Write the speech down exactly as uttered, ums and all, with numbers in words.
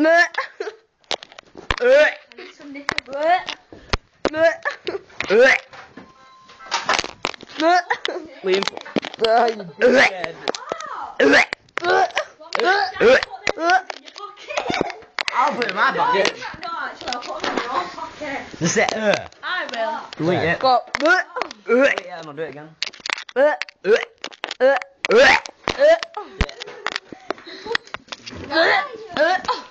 Liam. Oh, you dickhead. I'll put it in my pocket. No, actually, I'll put it in your pocket. Just say, uh. I will. Delete it. Go. Delete it and I'll do it again. Uh, uh, uh, uh.